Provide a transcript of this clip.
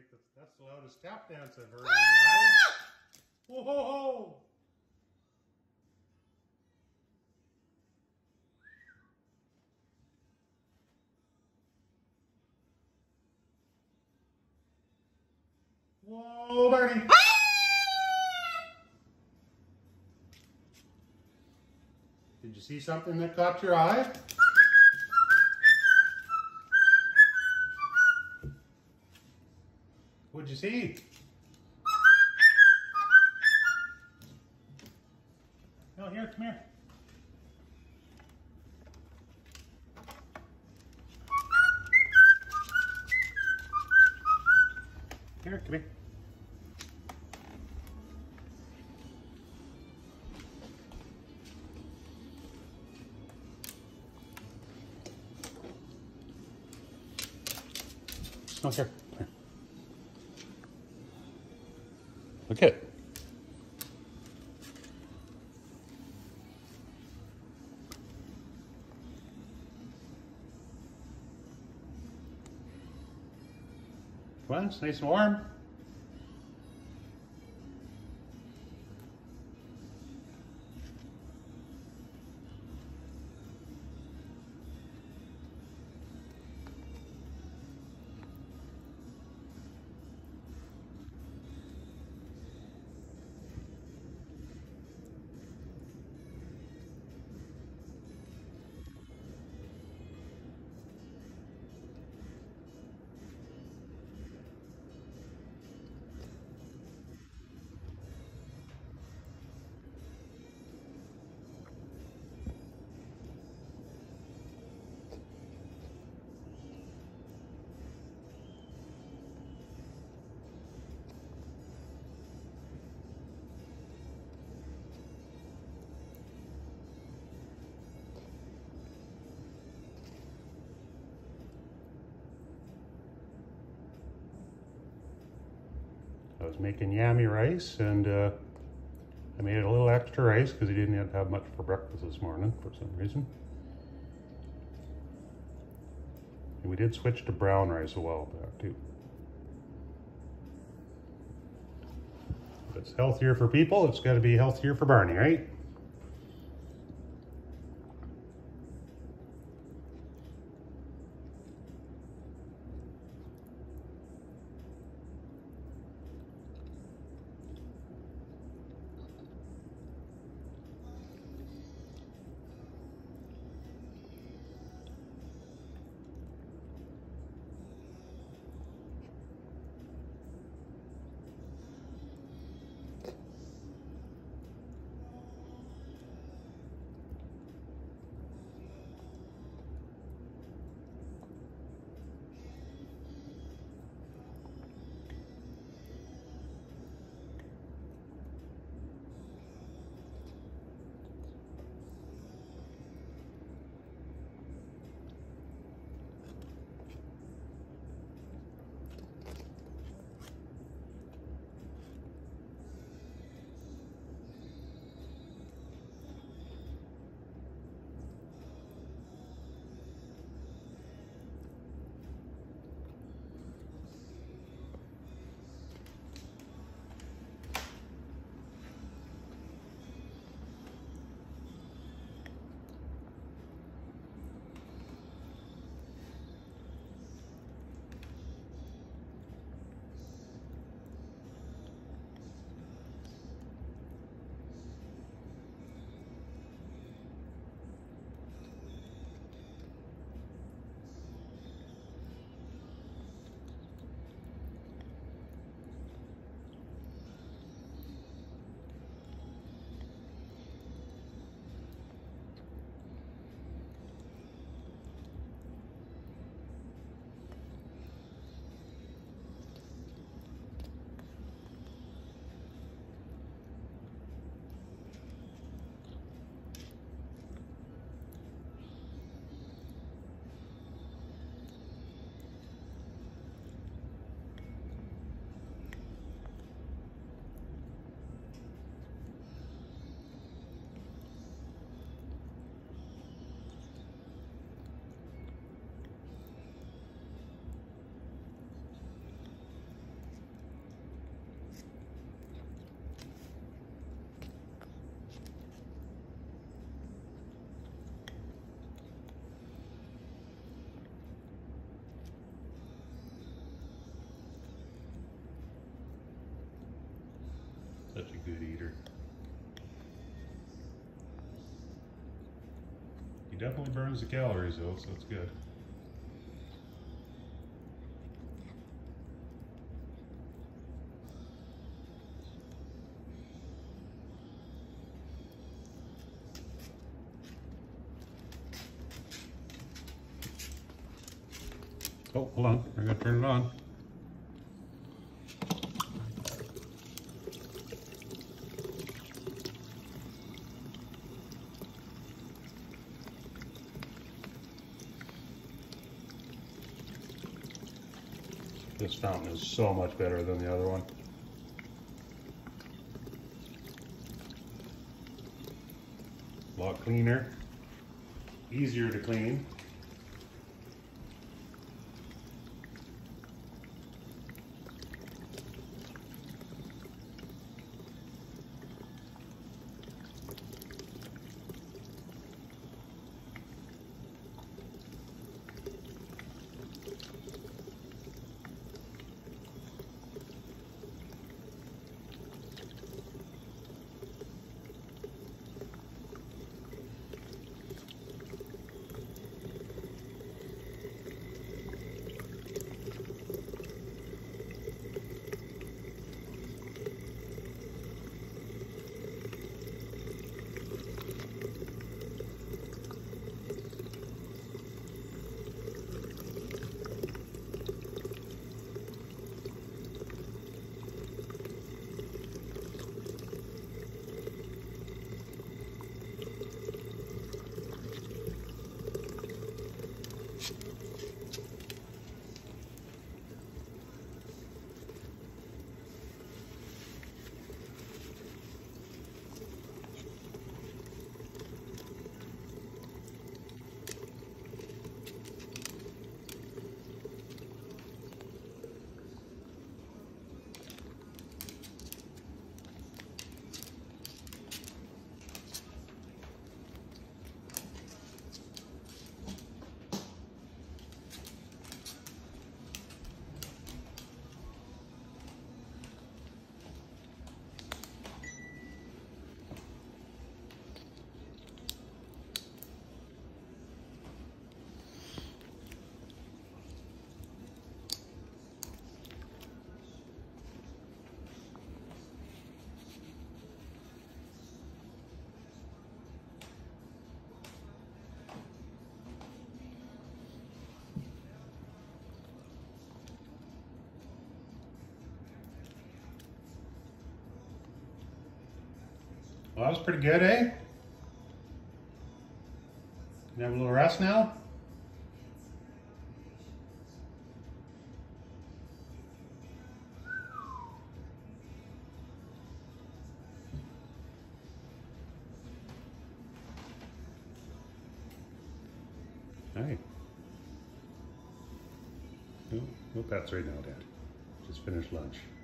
That's the loudest tap dance I've heard on the island. Whoa, ho, ho. Whoa, Barney. Did you see something that caught your eye? What'd you see? No, here, come here. Here, come here. No, here. Here. Look at it. Come on, it's nice and warm. I was making yummy rice, and I made a little extra rice because he didn't have much for breakfast this morning for some reason. And we did switch to brown rice a while back too. If it's healthier for people, it's got to be healthier for Barney, right? He definitely burns the calories though, so it's good. Oh, hold on, I gotta turn it on. This fountain is so much better than the other one. A lot cleaner, easier to clean. Well, that was pretty good, eh? You have a little rest now? Hey. No pets right now, Dad. Just finished lunch.